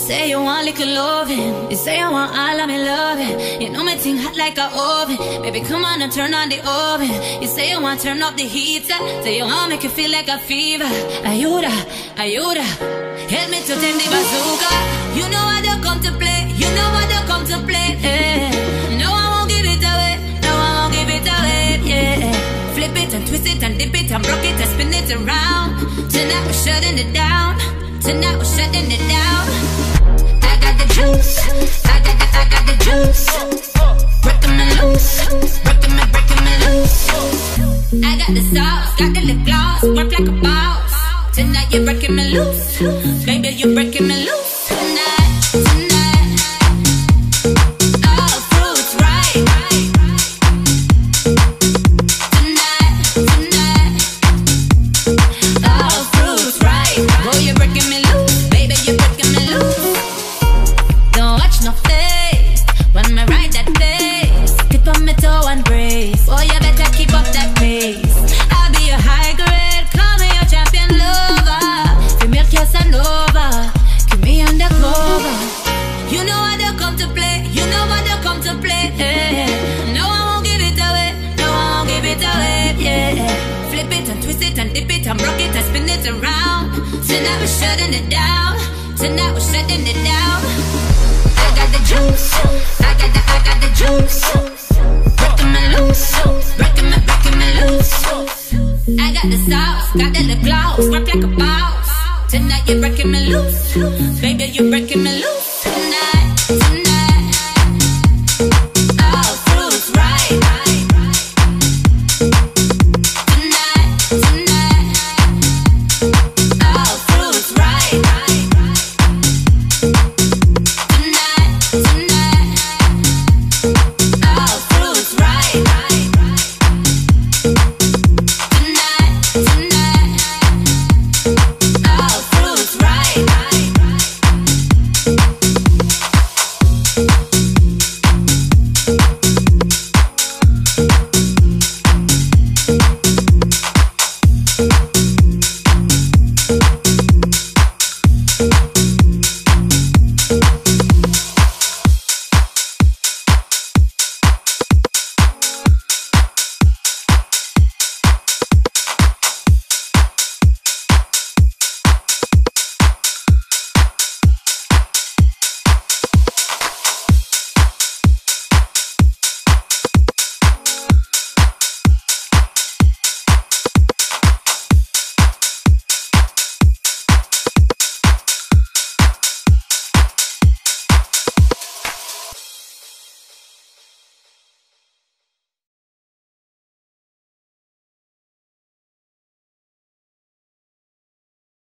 say you want little loving, you say you want all of me loving. You know me thing hot like a oven. Baby, come on and turn on the oven. You say you want turn up the heater, say you want make you feel like a fever. Ayuda, ayuda, help me to tame the bazooka. You know I don't come to play, you know I don't come to play. No, I won't give it away, no, I won't give it away. Yeah, flip it and twist it and dip it and block it and spin it around. Tonight we're shutting it down. Tonight we're shutting it down. I got the juice, I got the juice. Breaking me loose, breaking me loose. I got the sauce, got the lip gloss, work like a boss. Tonight you're breaking me loose, baby you're breaking me loose. Tonight, tonight, all fruits right. Tonight, tonight, all fruits right. Boy you're breaking me loose, baby you're breaking me loose. Don't watch no face when me ride that face. Keep on me toe and brace. Boy you better keep up that pace. I'll be your high grade, call me your champion lover. Female Casanova, keep me undercover. You know I don't come to play, you know I don't come to play. No, I won't give it away, no, I won't give it away. Yeah, flip it and twist it and dip it and rock it and spin it around. Tonight we're shutting it down. Tonight we're shutting it down. I got the juice, I got the juice. Breaking me loose, breaking me loose. I got the sauce, got the lip gloss, work like a boss. Tonight you're breaking me loose, baby you're breaking me loose. Tonight, tonight.